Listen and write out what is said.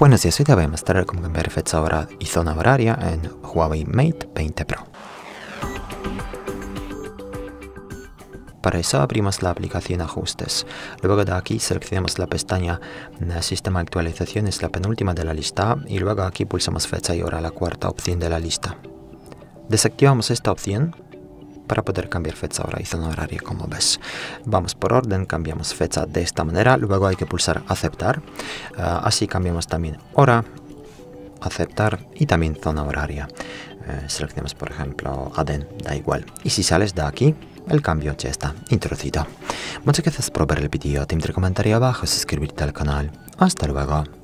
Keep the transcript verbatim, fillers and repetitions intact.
Buenos días, hoy te voy a mostrar cómo cambiar fecha hora y zona horaria en Huawei Mate veinte Pro. Para eso abrimos la aplicación Ajustes. Luego de aquí seleccionamos la pestaña Sistema de actualización, es la penúltima de la lista, y luego aquí pulsamos fecha y hora, la cuarta opción de la lista. Desactivamos esta opción para poder cambiar fecha, hora y zona horaria, como ves. Vamos por orden, cambiamos fecha de esta manera, luego hay que pulsar aceptar. Uh, así cambiamos también hora, aceptar y también zona horaria. Uh, seleccionamos por ejemplo Aden, da igual. Y si sales de aquí, el cambio ya está introducido. Muchas gracias por ver el vídeo, te invito a comentar abajo, suscribirte al canal. Hasta luego.